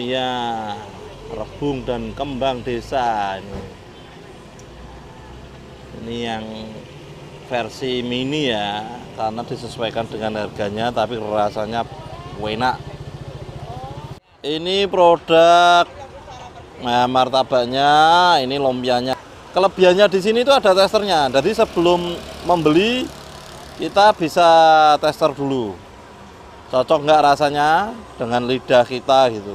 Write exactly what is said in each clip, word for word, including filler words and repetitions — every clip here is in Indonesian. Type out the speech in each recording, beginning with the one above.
Iya, rebung dan kembang desa ini. Ini yang versi mini ya, karena disesuaikan dengan harganya, tapi rasanya enak. Ini produk nah, martabaknya, ini lumpianya. Kelebihannya di sini itu ada testernya. Jadi sebelum membeli kita bisa tester dulu. Cocok nggak rasanya dengan lidah kita gitu.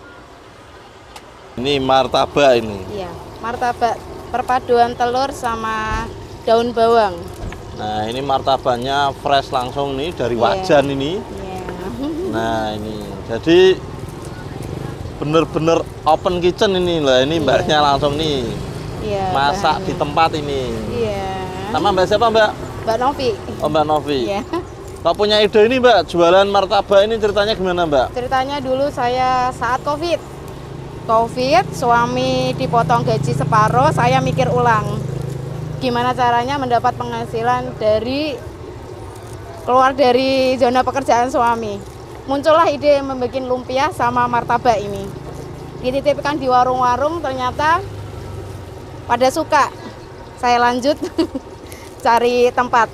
Ini martabak ini. Iya, martabak perpaduan telur sama daun bawang. Nah, ini martabaknya fresh langsung nih dari wajan yeah. ini. Yeah. Nah, ini. Jadi bener-bener open kitchen ini lah. Ini yeah. mbaknya langsung nih. Yeah, masak bahannya di tempat ini. Iya. Yeah. Sama Mbak siapa, Mbak? Mbak Novi. Oh, Mbak Novi. Iya. Yeah. Mbak punya ide ini, Mbak, jualan martabak ini ceritanya gimana, Mbak? Ceritanya dulu saya saat Covid. Covid, suami dipotong gaji separuh, saya mikir ulang. Gimana caranya mendapat penghasilan dari keluar dari zona pekerjaan suami. Muncullah ide membuat lumpia sama martabak ini. Dititipkan di warung-warung, ternyata pada suka. Saya lanjut cari tempat.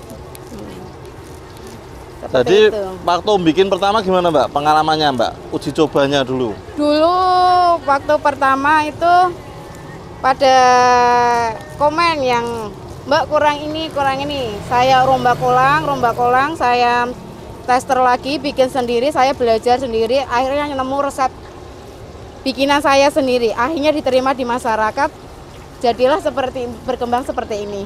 Seperti Jadi itu. Waktu bikin pertama gimana, Mbak? Pengalamannya, Mbak? Uji cobanya dulu. Dulu waktu pertama itu pada komen yang Mbak kurang ini, kurang ini. Saya rombak ulang, rombak ulang, saya tester lagi, bikin sendiri, saya belajar sendiri. Akhirnya nemu resep bikinan saya sendiri. Akhirnya diterima di masyarakat. Jadilah seperti berkembang seperti ini.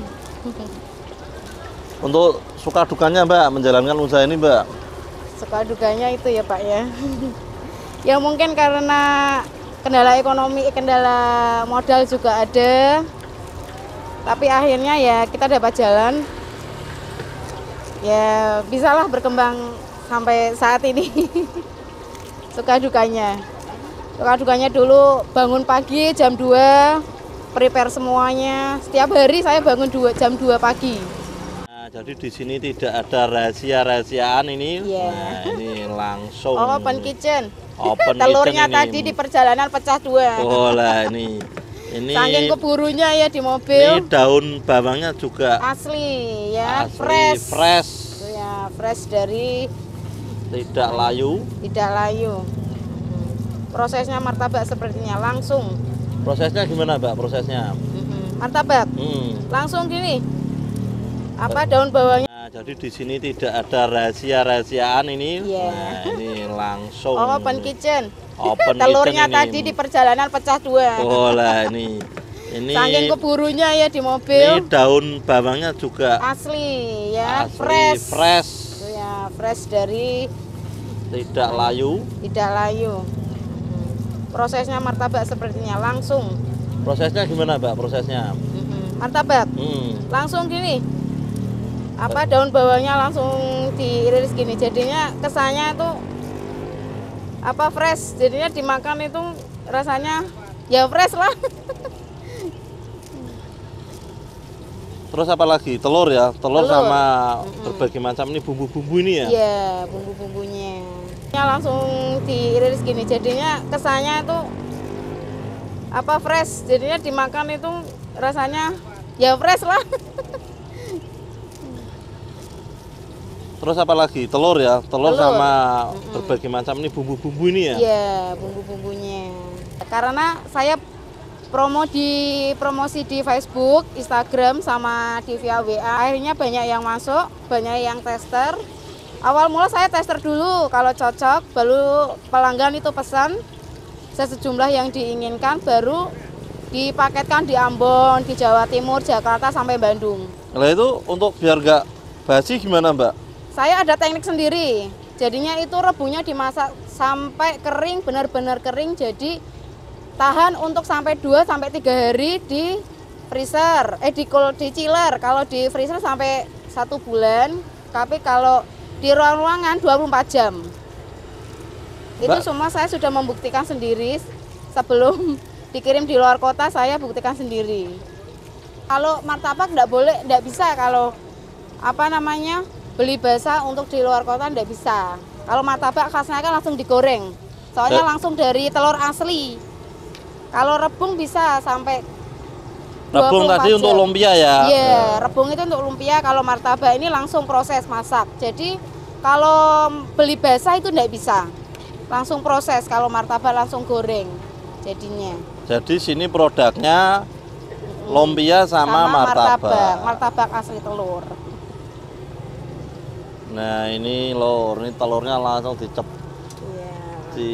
Untuk suka dukanya, Mbak, menjalankan usaha ini, Mbak? Suka dukanya itu ya, Pak ya. Ya mungkin karena kendala ekonomi, kendala modal juga ada. Tapi akhirnya ya kita dapat jalan. Ya bisalah berkembang sampai saat ini. Suka dukanya. Suka dukanya dulu bangun pagi jam dua, prepare semuanya. Setiap hari saya bangun dua, jam dua pagi. Jadi di sini tidak ada rahasia-rahasiaan ini. Yeah. Nah, ini langsung oh, open kitchen. Open Telurnya kitchen tadi ini. Di perjalanan pecah dua. Oh lah ini. Ini saking keburunya ya di mobil. Ini daun bawangnya juga asli ya, asli, fresh. Fresh. Ya, fresh dari tidak layu. Tidak layu. Prosesnya martabak sepertinya langsung. Prosesnya gimana, Mbak? Prosesnya? Martabak. Hmm. Langsung gini. Apa daun bawangnya? Nah, jadi di sini tidak ada rahasia-rahasiaan ini. Yeah. Nah, ini langsung oh, open kitchen. Open Telurnya kitchen tadi ini. Di perjalanan pecah dua. Oh lah ini. Ini saking keburunya ya di mobil. Ini daun bawangnya juga asli ya, asli, fresh. Fresh. Ya, fresh dari tidak layu. Tidak layu. Prosesnya martabak sepertinya langsung. Prosesnya gimana, Mbak? Prosesnya? Martabak. Hmm. Langsung gini. Apa daun bawangnya langsung diiris gini, jadinya kesannya itu apa fresh, jadinya dimakan itu rasanya ya fresh lah. Terus apa lagi? Telur ya, telur, telur. Sama mm-hmm. berbagai macam ini bumbu-bumbu ini ya? Iya, bumbu-bumbunya. Langsung diiris gini, jadinya kesannya itu apa fresh, jadinya dimakan itu rasanya ya fresh lah. Terus apa lagi? Telur ya, telur, telur. Sama mm-hmm. berbagai macam ini bumbu-bumbu ini ya? Iya, bumbu-bumbunya. Karena saya promo di promosi di Facebook, Instagram, sama di via W A. Akhirnya banyak yang masuk, banyak yang tester. Awal mula saya tester dulu, kalau cocok, baru pelanggan itu pesan sejumlah yang diinginkan, baru dipaketkan di Ambon, di Jawa Timur, Jakarta, sampai Bandung. Nah itu untuk biar nggak basi gimana, Mbak? Saya ada teknik sendiri, jadinya itu rebungnya dimasak sampai kering, benar-benar kering, jadi tahan untuk sampai dua sampai tiga hari di freezer, eh di, di chiller. Kalau di freezer sampai satu bulan, tapi kalau di ruang-ruangan dua puluh empat jam. Mbak. Itu semua saya sudah membuktikan sendiri sebelum dikirim di luar kota, saya buktikan sendiri. Kalau martabak enggak boleh, enggak bisa kalau apa namanya? Beli basah untuk di luar kota enggak bisa. Kalau martabak khasnya kan langsung digoreng. Soalnya Eh. langsung dari telur asli. Kalau rebung bisa sampai Rebung tadi dua puluh empat untuk jam. lumpia ya. Iya, rebung itu untuk lumpia. Kalau martabak ini langsung proses masak. Jadi kalau beli basah itu enggak bisa. Langsung proses. Kalau martabak langsung goreng jadinya. Jadi sini produknya lumpia sama, martabak. Martabak asli telur. Nah ini lor, ini telurnya langsung dicep, Iya. di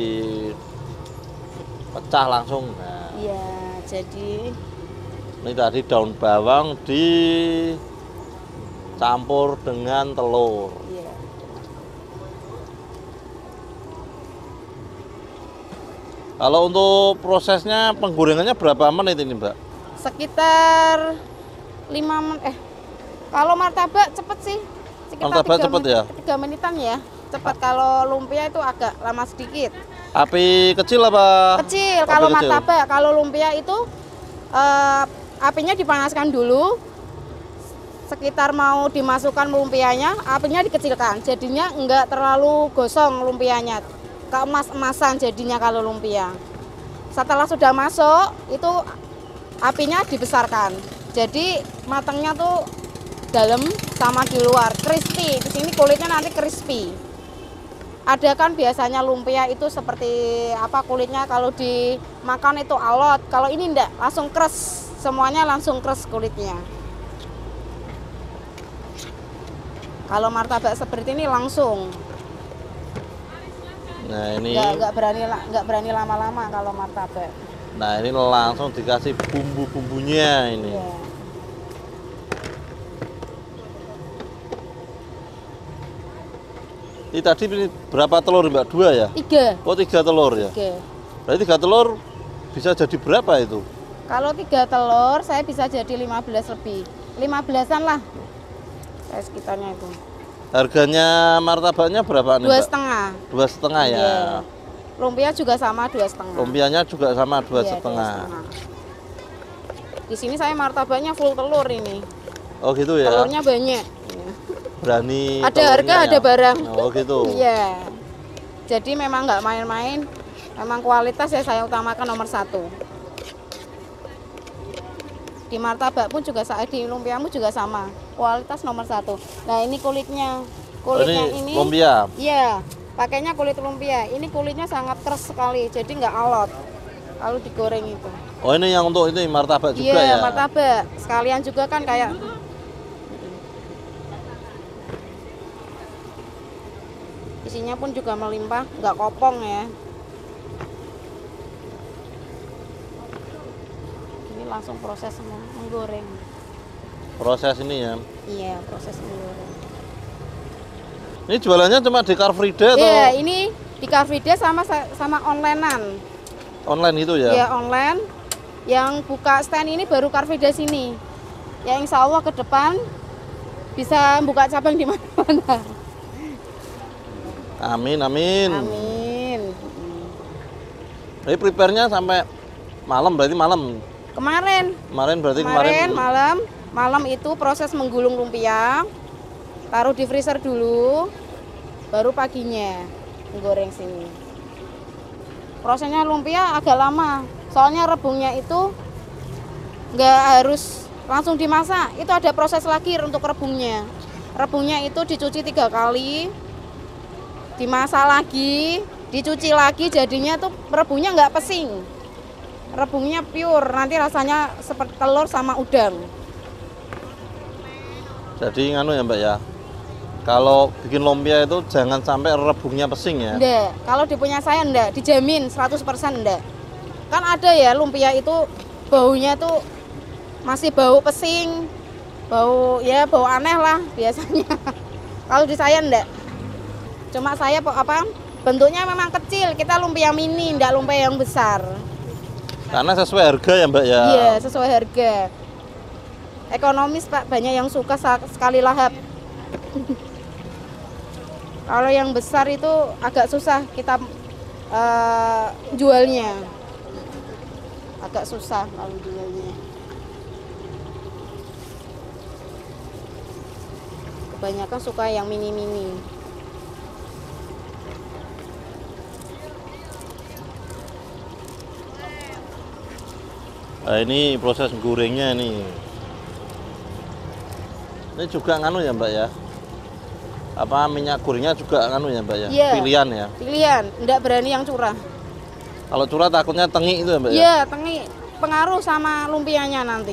pecah langsung. Nah, Iya, jadi ini tadi daun bawang dicampur dengan telur. iya. Kalau untuk prosesnya penggorengannya berapa menit ini, Mbak? Sekitar lima menit eh kalau martabak cepet sih. Sekitar Martabak tiga cepet men- ya? tiga menitan ya. Cepat. Kalau lumpia itu agak lama sedikit. Api kecil apa? Kecil Api kalau kecil. martabak, kalau lumpia itu eh, apinya dipanaskan dulu. Sekitar mau dimasukkan lumpianya, apinya dikecilkan. Jadinya enggak terlalu gosong lumpianya. Keemas-emasan jadinya kalau lumpia. Setelah sudah masuk, itu apinya dibesarkan. Jadi matangnya tuh dalam sama di luar, crispy. Di sini kulitnya nanti crispy. Ada kan biasanya lumpia itu seperti apa kulitnya kalau dimakan itu alot. Kalau ini enggak, langsung kres. Semuanya langsung kres kulitnya. Kalau martabak seperti ini langsung. Nah ini, Enggak enggak berani la- enggak berani lama-lama kalau martabak. nah ini langsung dikasih bumbu-bumbunya ini. Iya. Ini tadi ini berapa telur, Mbak? Dua ya? Tiga. Oh tiga telur ya? Oke. Berarti tiga telur bisa jadi berapa itu? Kalau tiga telur saya bisa jadi lima belas lebih. lima belasan lah. Saya sekitarnya itu. Harganya martabaknya berapa nih, Dua Mbak? setengah. Dua setengah ya? Iya. Lumpia juga sama dua setengah. Lumpianya juga sama dua Iya, setengah. Di sini saya martabaknya full telur ini. Oh gitu ya? Telurnya banyak. Berani Ada telurnya harga, ya? ada barang. Oh gitu. Iya. Jadi memang nggak main-main. Memang kualitas ya saya utamakan nomor satu. Di martabak pun juga sa- di lumpiamu juga sama. Kualitas nomor satu. Nah ini kulitnya. Oh, Kulitnya ini ini. lumpia. Iya. Pakainya kulit lumpia. Ini kulitnya sangat keras sekali. Jadi nggak alot. Kalau digoreng itu. Oh ini yang untuk ini martabak juga Iya, ya? martabak. Sekalian juga kan kayak isinya pun juga melimpah, nggak kopong ya. Ini langsung proses meng- menggoreng. Proses ini ya. Iya, proses menggoreng. Ini jualannya cuma di Car Free Day atau Iya, ini di Car Free Day sama sama onlinean. online itu ya? Iya, online. Yang buka stand ini baru Car Free Day sini. Ya insya Allah ke depan bisa buka cabang di mana-mana. Amin, amin. Amin. Jadi prepare-nya sampai malam, berarti malam. Kemarin, Kemarin berarti kemarin. kemarin malam, malam itu proses menggulung lumpia, taruh di freezer dulu, baru paginya menggoreng sini. Prosesnya lumpia agak lama, soalnya rebungnya itu nggak harus langsung dimasak, itu ada proses lagi untuk rebungnya. Rebungnya itu dicuci tiga kali, dimasak lagi, dicuci lagi, jadinya tuh rebungnya nggak pesing. Rebungnya pure, nanti rasanya seperti telur sama udang. Jadi nganu ya Mbak ya. Kalau bikin lumpia itu jangan sampai rebungnya pesing ya. Enggak, kalau di punya saya enggak, dijamin seratus persen enggak. Kan ada ya lumpia itu baunya tuh masih bau pesing, bau ya bau aneh lah biasanya. Kalau di saya enggak. Cuma saya po- apa bentuknya memang kecil, kita lumpia mini, enggak lumpia yang besar. Karena sesuai harga ya Mbak ya. Iya, sesuai harga. Ekonomis Pak, banyak yang suka sa- sekali lahap. Kalau yang besar itu agak susah kita eh, jualnya. Agak susah kalau jualnya. Kebanyakan suka yang mini-mini. Nah, ini proses gorengnya nih. Ini juga nganu ya Mbak ya? Apa minyak gorengnya juga nganu ya Mbak ya? Iya. Pilihan ya? Pilihan, enggak berani yang curah. Kalau curah takutnya tengik itu ya Mbak ya? Iya, tengi pengaruh sama lumpianya nanti.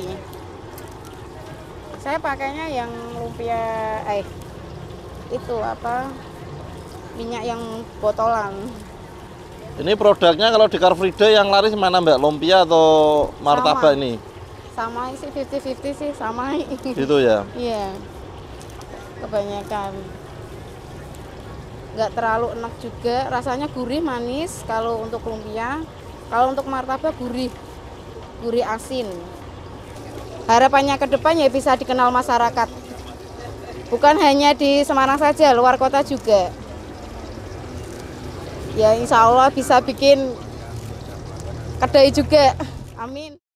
Saya pakainya yang lumpia eh itu apa? Minyak yang botolan. Ini produknya kalau di Car Free Day yang laris mana Mbak? Lumpia atau martabak Sama. ini? Sama sih fifty fifty sih sama. Gitu ya? Iya. Kebanyakan. Nggak terlalu enak juga, rasanya gurih manis kalau untuk lumpia. Kalau untuk martabak gurih. Gurih asin. Harapannya ke depan ya bisa dikenal masyarakat. Bukan hanya di Semarang saja, luar kota juga. Ya insya Allah bisa bikin kedai juga. Amin.